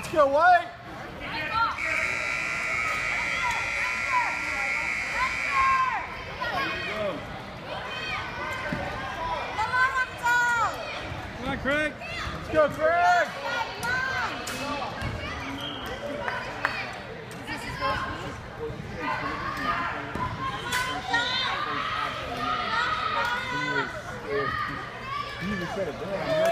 Go White. Come on, Craig. Let's go, Craig. You even said it there.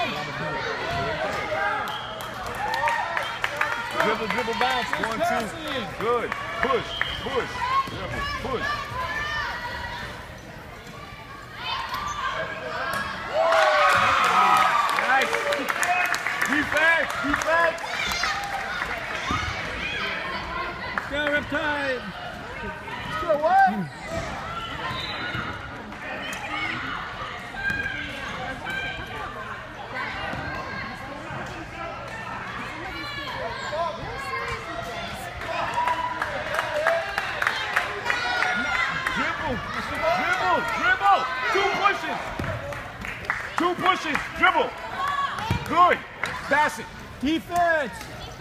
Dribble, dribble, bounce. 1, 2. Good. Push, push. Dribble, push. Nice. Defense, defense. Let's go, Riptide. Let's go, White. Dribble, dribble, 2 pushes. 2 pushes, dribble. Good. Pass it. Defense.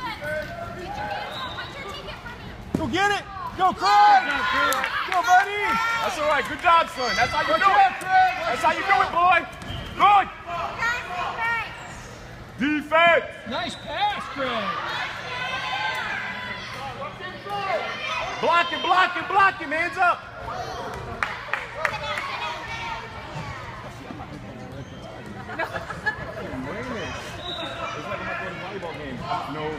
Go get it. Go, Craig. Go, buddy. That's all right. Good job, son. That's how you Watch do out, it. Craig. That's how you do it, boy. Good. Defense. Nice pass, Craig. Block it, block it, block it. Hands up. It's like I'm not going to volleyball game. No.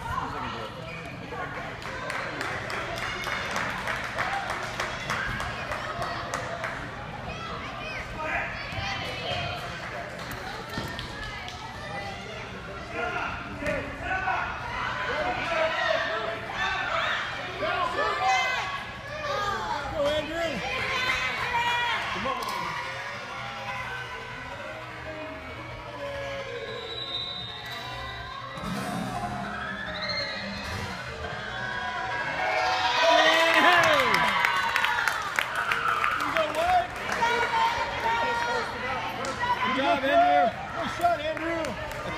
Go, Andrew. Good job, Andrew. Good shot, Andrew.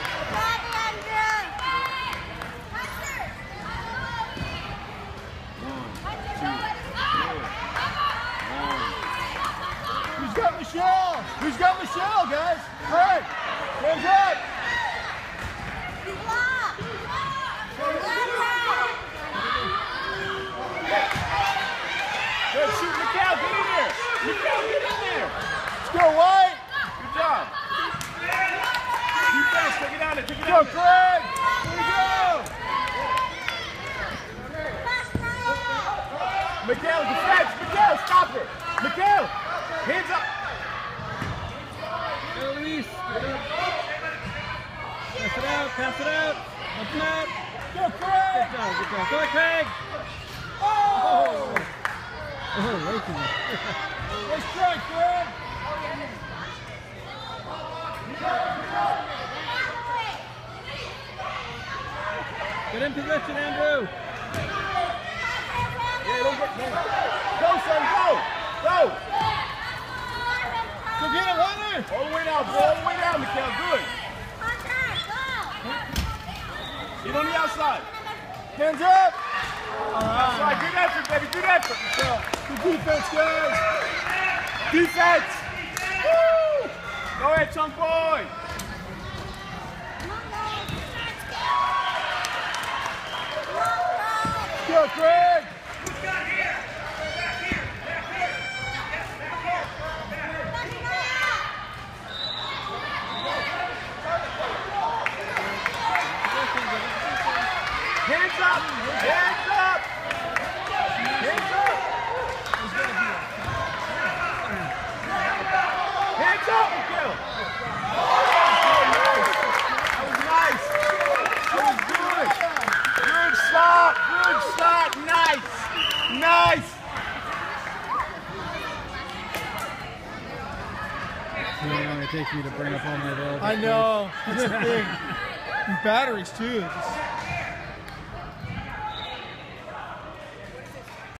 Who's got Michelle? Who's got Michelle, guys? Craig. Hands up. Good shoot, Mikal. Get in there. Mikal, get in there. Let's go, White. Good job. Defense, take it down there. Take it Go, down there. Craig. Here we go. Mikal, defense. Mikal, stop her. Mikal, hands up. Go, Luis. Pass it out, pass it out. Open up. Go, Craig. Good job, good job. Go, Craig. Oh. Oh, Loki. Let's try, Craig. Get in position, Andrew. Yeah, don't get go, son, go. Go. Go get it, Hunter. All the way down, bro. All the way down, Mikal. Good. Get on the outside. Hands up. That's right. Good effort, baby. Good effort, Mikal. Good defense, guys. Defense. Woo. Go ahead, chunk boy. Go, Craig. Hands up. Hands up. Hands up. Hands up, Mikal. That was nice. That was good. Good shot. Good shot. Nice. Nice. See how long it takes me to bring up all my available. I know. That's the thing. And batteries, too.